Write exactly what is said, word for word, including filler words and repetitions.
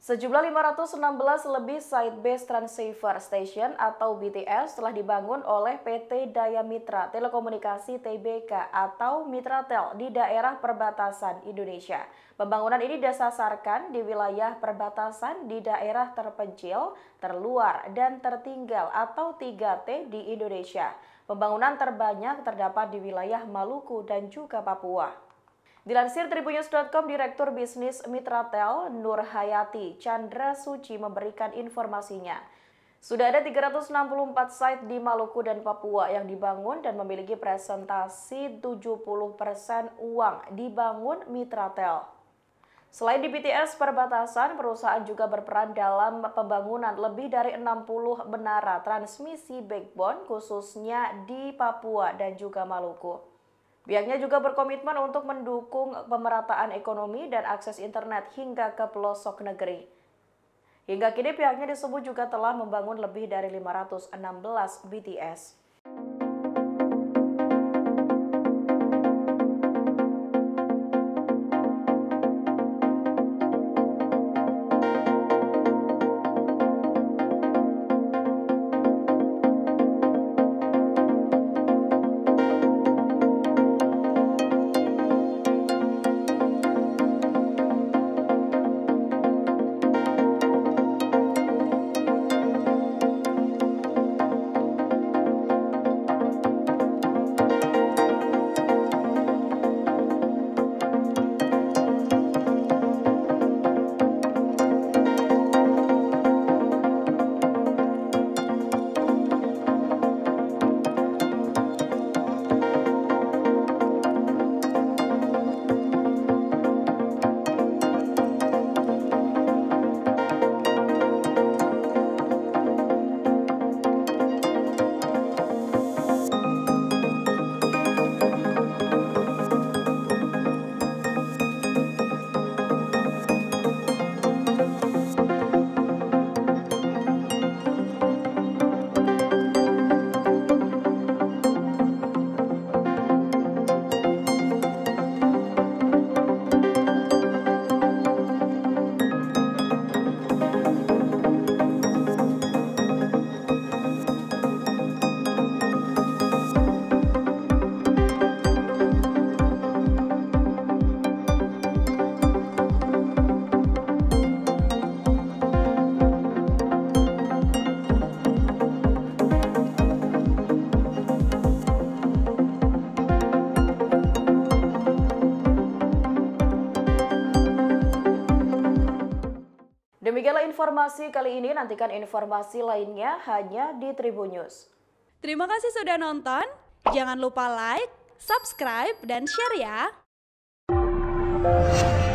Sejumlah lima ratus enam belas lebih Site Based Transceiver Station atau B T S telah dibangun oleh P T Daya Mitra Telekomunikasi T B K atau Mitratel di daerah perbatasan Indonesia. Pembangunan ini disasarkan di wilayah perbatasan di daerah terpencil, terluar, dan tertinggal atau tiga T di Indonesia. Pembangunan terbanyak terdapat di wilayah Maluku dan juga Papua. Dilansir tribunnews dot com, Direktur Bisnis Mitratel Nur Hayati Chandra Suci memberikan informasinya. Sudah ada tiga ratus enam puluh empat site di Maluku dan Papua yang dibangun dan memiliki presentasi tujuh puluh persen uang dibangun Mitratel. Selain di B T S perbatasan, perusahaan juga berperan dalam pembangunan lebih dari enam puluh menara transmisi backbone khususnya di Papua dan juga Maluku. Pihaknya juga berkomitmen untuk mendukung pemerataan ekonomi dan akses internet hingga ke pelosok negeri. Hingga kini pihaknya disebut juga telah membangun lebih dari lima ratus enam belas B T S. Demikianlah informasi kali ini, nantikan informasi lainnya hanya di Tribunnews. Terima kasih sudah nonton, jangan lupa like, subscribe, dan share ya!